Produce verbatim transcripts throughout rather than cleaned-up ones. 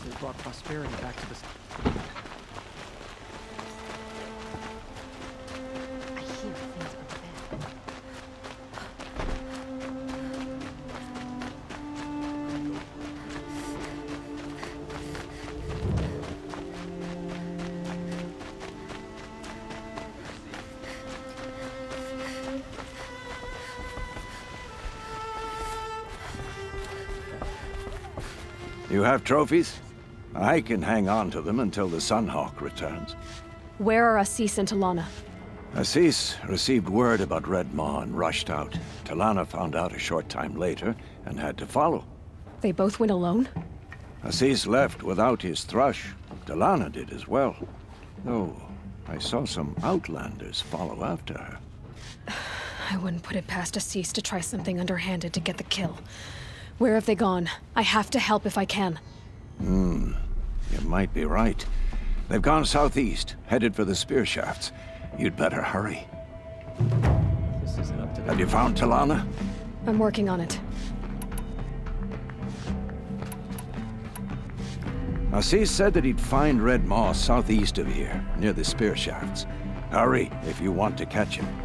they brought prosperity back to this. I hear things over there. You have trophies? I can hang on to them until the Sunhawk returns. Where are Assis and Talana? Assis received word about Redmaw and rushed out. Talana found out a short time later and had to follow. They both went alone? Assis left without his thrush. Talana did as well. Though, I saw some outlanders follow after her. I wouldn't put it past Assis to try something underhanded to get the kill. Where have they gone? I have to help if I can. Hmm. You might be right. They've gone southeast, headed for the spear shafts. You'd better hurry. This isn't up to Have you found Talana? I'm working on it. Assis said that he'd find Redmaw southeast of here, near the spear shafts. Hurry, if you want to catch him.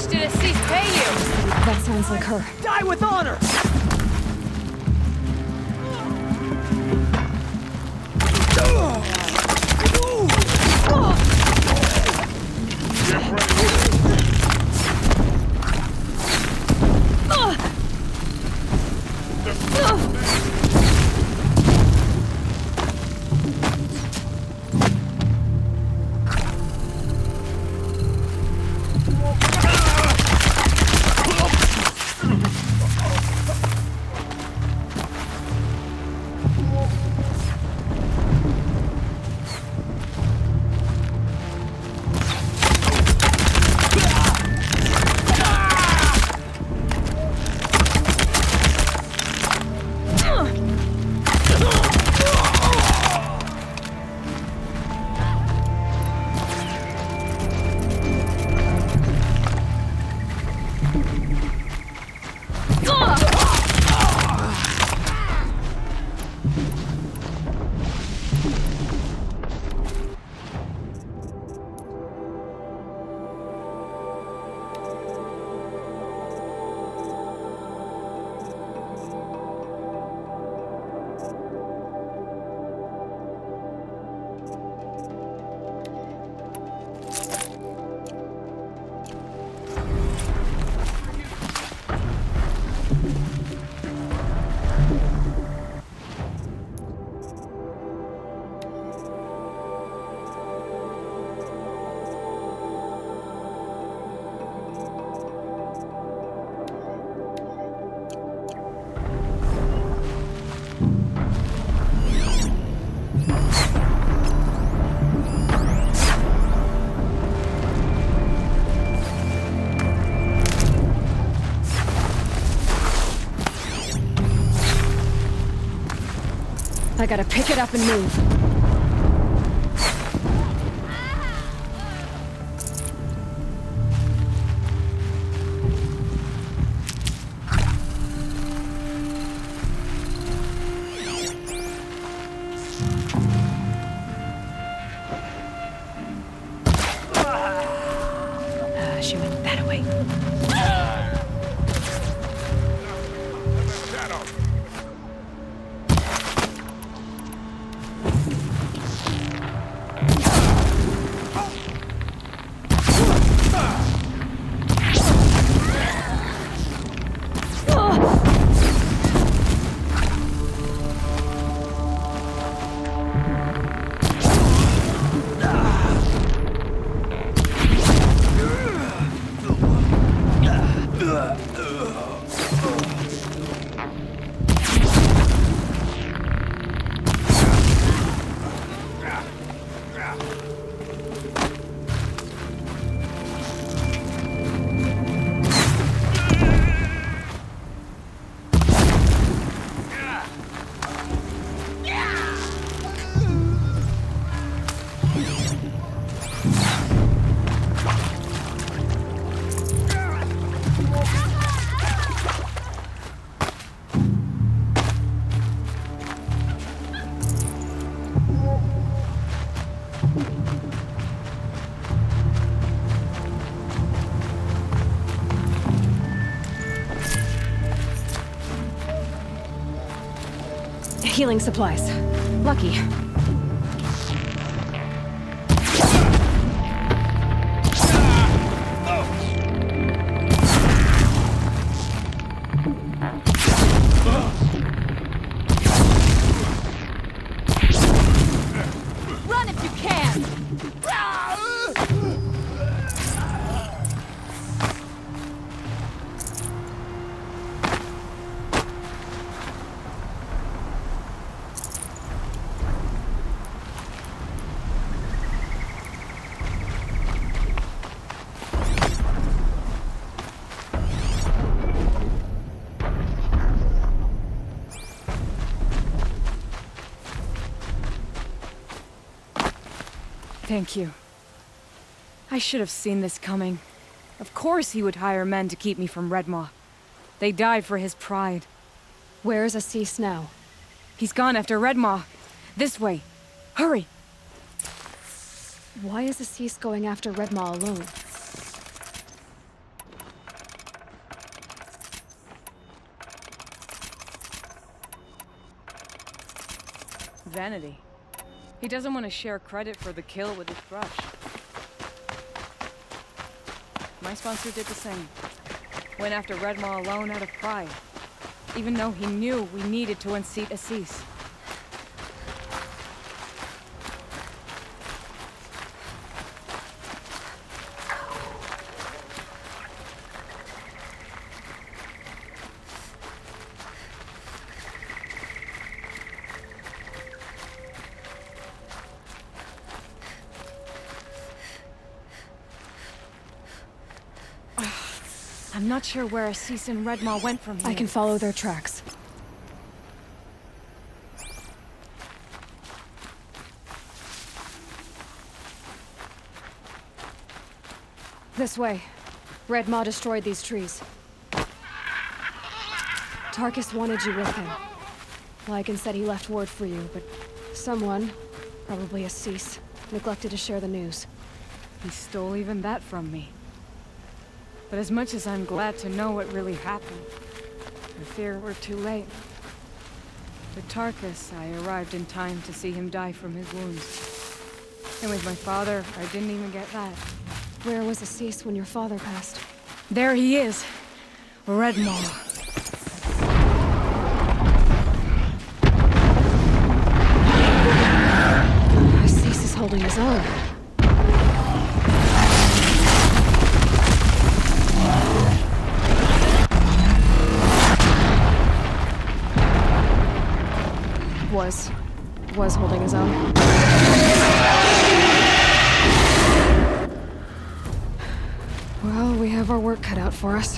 much did Assis pay you? That sounds like her. Die with honor! I gotta pick it up and move. Uh, she went that way. Healing supplies. Lucky. Run if you can! Thank you. I should have seen this coming. Of course he would hire men to keep me from Redmaw. They died for his pride. Where's Assis now? He's gone after Redmaw. This way. Hurry! Why is Assis going after Redmaw alone? vanity. He doesn't want to share credit for the kill with his thrush. My sponsor did the same. Went after Redmaw alone out of pride, even though he knew we needed to unseat Assis. I'm not sure where Assis and Redmaw went from here. I can follow their tracks. This way. Redmaw destroyed these trees. Tarkus wanted you with him. Lycan said he left word for you, but someone, probably Assis, neglected to share the news. He stole even that from me. But as much as I'm glad to know what really happened, I fear we're too late. With Tarkus, I arrived in time to see him die from his wounds. And with my father, I didn't even get that. Where was Assis when your father passed? There he is! Redmaw. Assis is holding his own. Was. was holding his own. Well, we have our work cut out for us.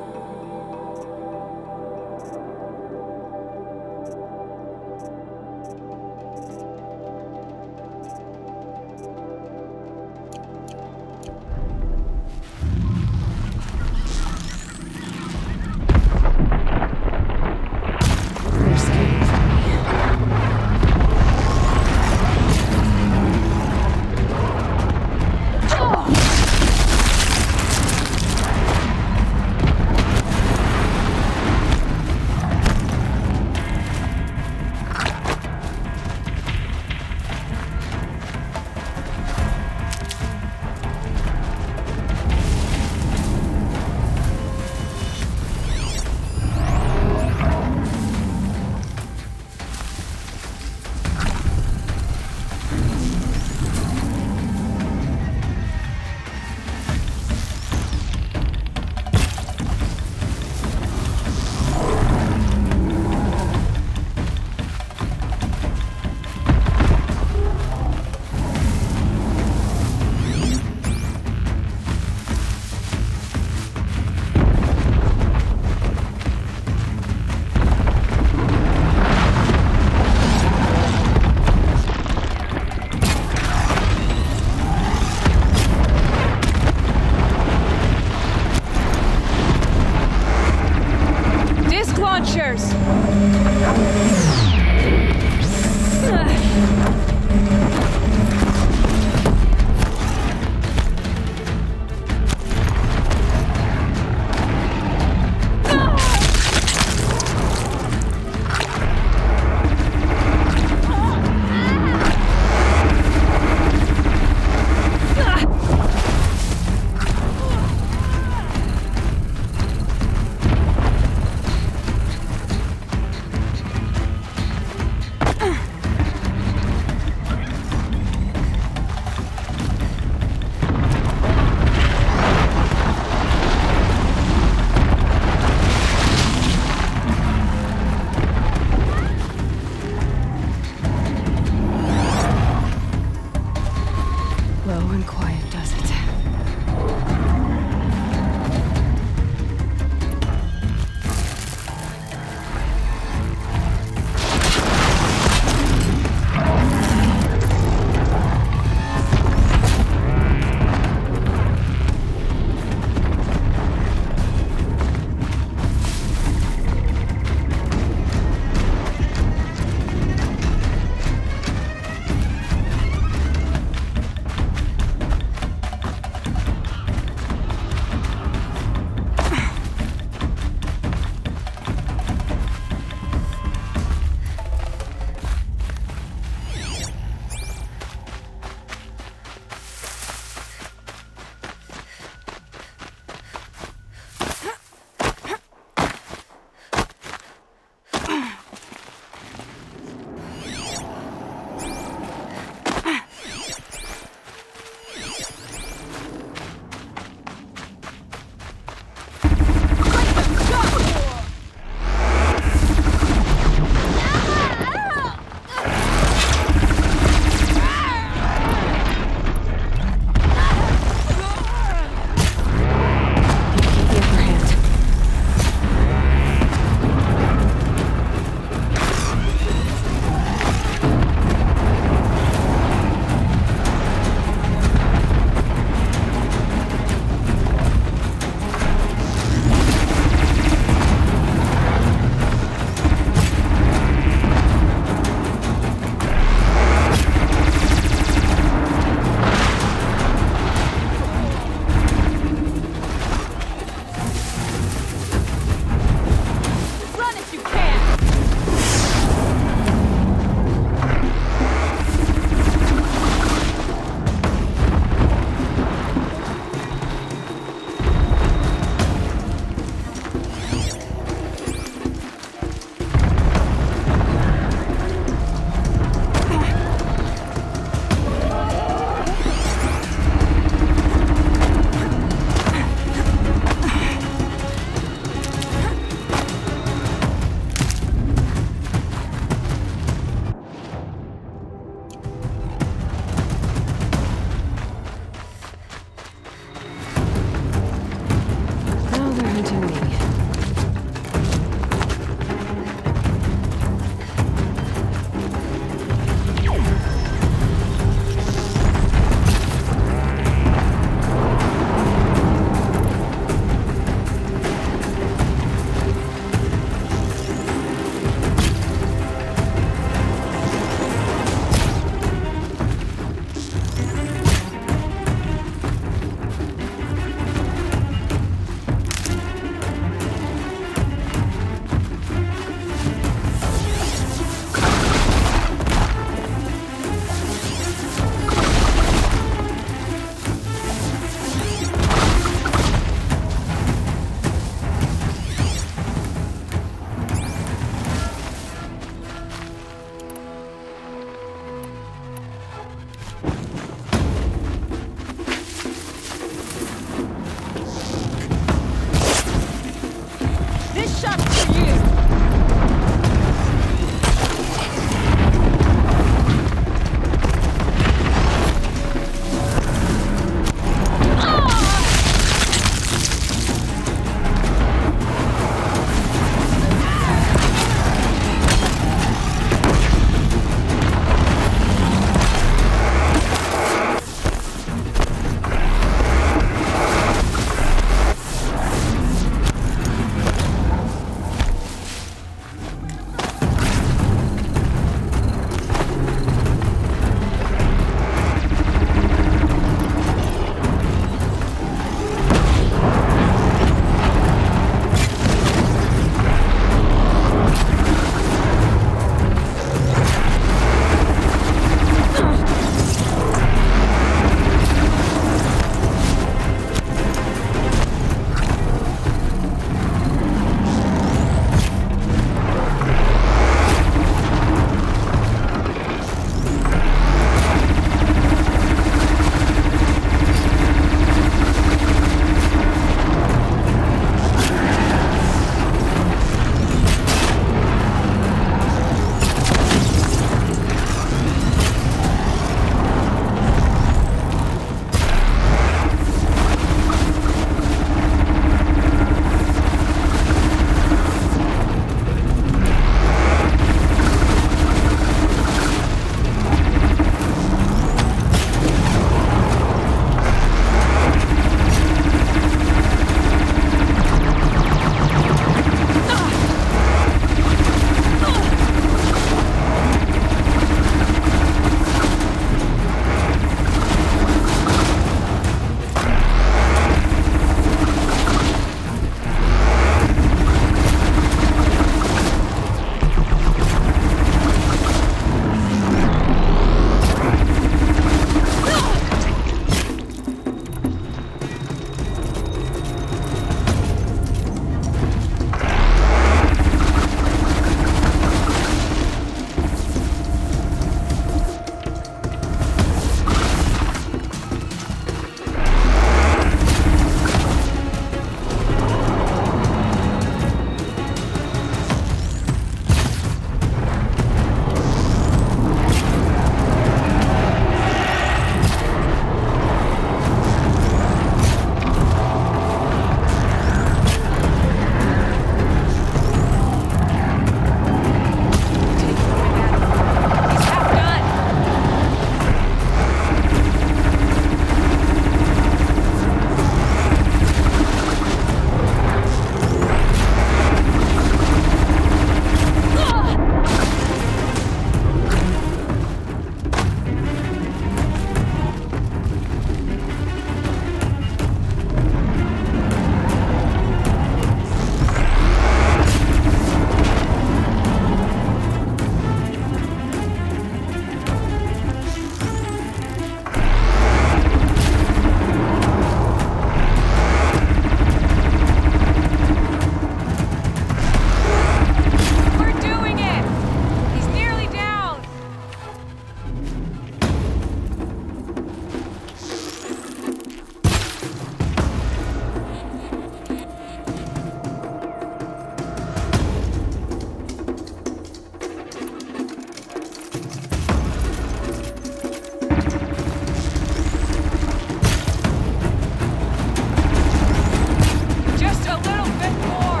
Just a little bit more!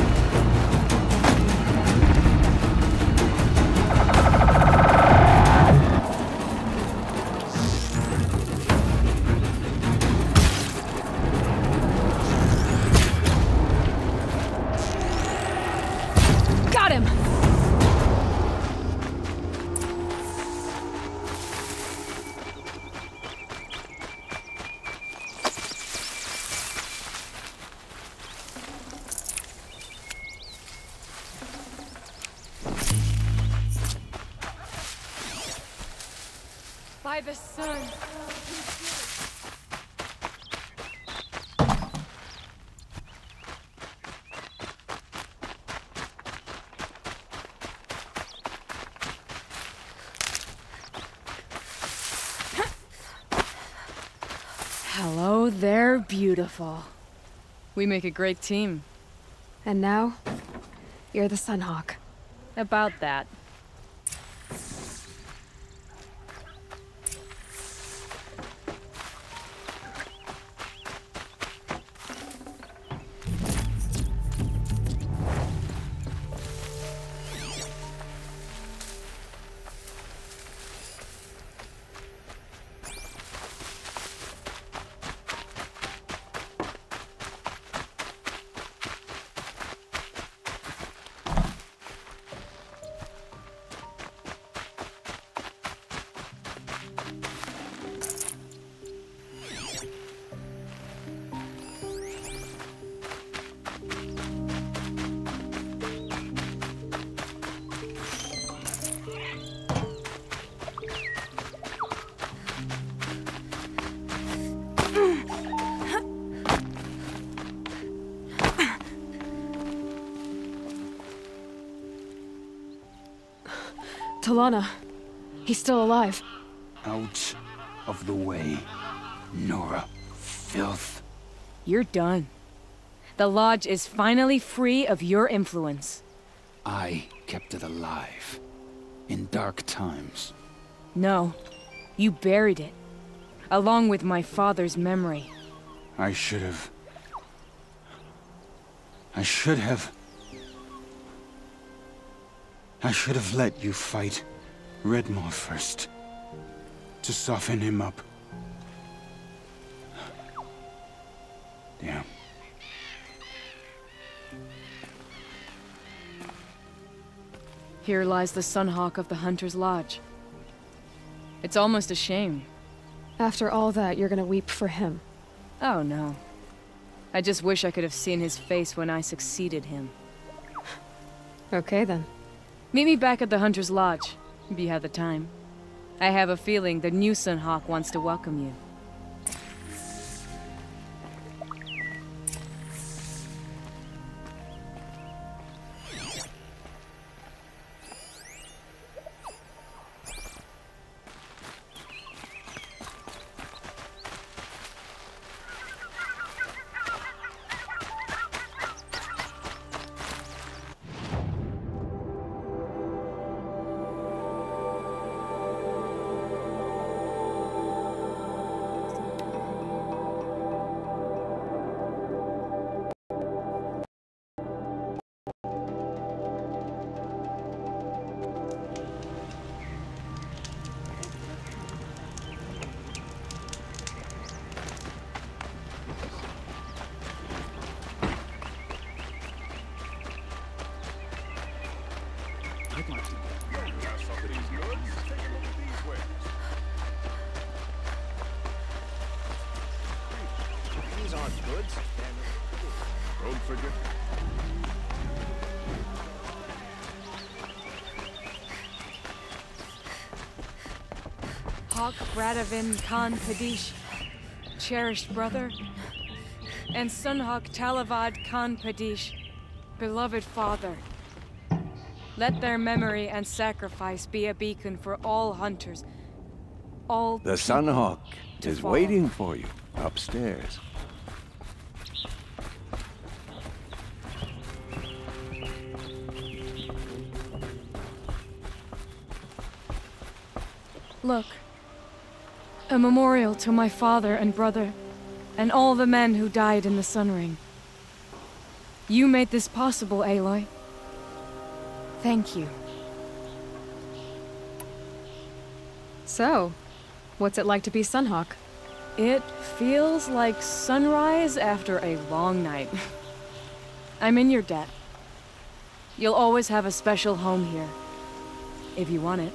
Got him! By the sun. Hello there, beautiful. We make a great team. And now, you're the Sunhawk. About that. Talana. He's still alive. Out of the way, Nora. Filth. You're done. The Lodge is finally free of your influence. I kept it alive. In dark times. No. You buried it. Along with my father's memory. I should have... I should have... I should have let you fight Redmaw first. To soften him up. Damn. Here lies the Sunhawk of the Hunter's Lodge. It's almost a shame. After all that, you're gonna weep for him. Oh no. I just wish I could have seen his face when I succeeded him. Okay then. Meet me back at the Hunter's Lodge, if you have the time. I have a feeling the new Sunhawk wants to welcome you. Hawk Radavin Khan Padish, cherished brother, and Sunhawk Talavad Khan Padish, beloved father. Let their memory and sacrifice be a beacon for all hunters, all The Sunhawk is follow. waiting for you upstairs. Look. A memorial to my father and brother, and all the men who died in the Sun Ring. You made this possible, Aloy. Thank you. So, what's it like to be Sunhawk? It feels like sunrise after a long night. I'm in your debt. You'll always have a special home here, if you want it.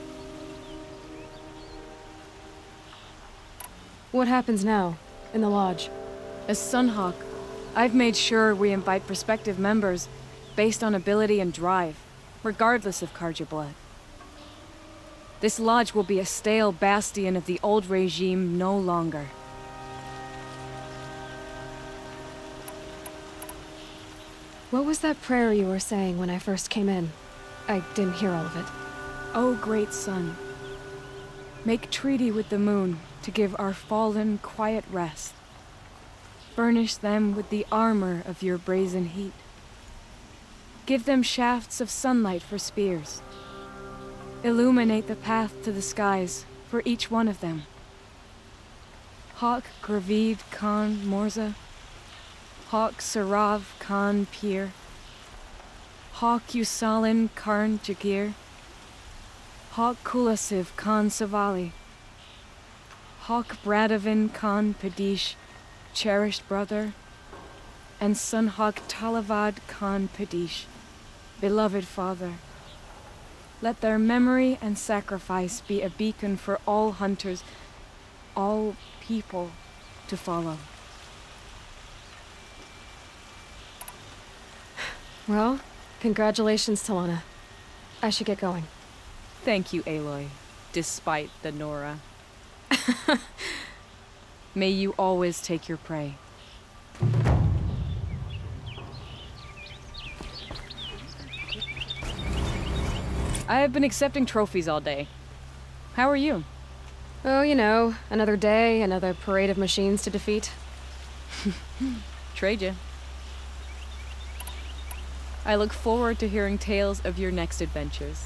What happens now, in the lodge? As Sunhawk, I've made sure we invite prospective members based on ability and drive, regardless of Carja blood. This lodge will be a stale bastion of the old regime no longer. What was that prayer you were saying when I first came in? I didn't hear all of it. O great sun, make treaty with the moon to give our fallen quiet rest. Furnish them with the armor of your brazen heat. Give them shafts of sunlight for spears. Illuminate the path to the skies for each one of them. Hawk Gravid Khan Morza, Hawk Sarav Khan Pir, Hawk Usalin Karn Jagir, Hawk Kulasiv Khan Savali, Hawk Bradavin Khan Padish, cherished brother, and Sunhawk Talavad Khan Padish, beloved father. Let their memory and sacrifice be a beacon for all hunters, all people to follow. Well, congratulations, Talana. I should get going. Thank you, Aloy, despite the Nora. May you always take your prey. I have been accepting trophies all day. How are you? Oh, you know, another day, another parade of machines to defeat. Trade ya. I look forward to hearing tales of your next adventures.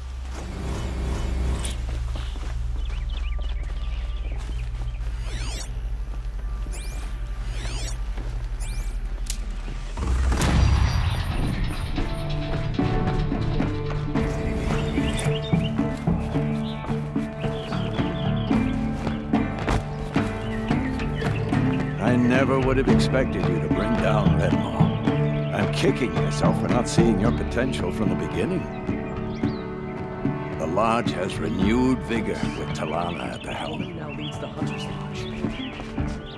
I never would have expected you to bring down Redmaw. I'm kicking myself for not seeing your potential from the beginning. The Lodge has renewed vigor with Talana at the helm. Now leads the Hunter's Lodge.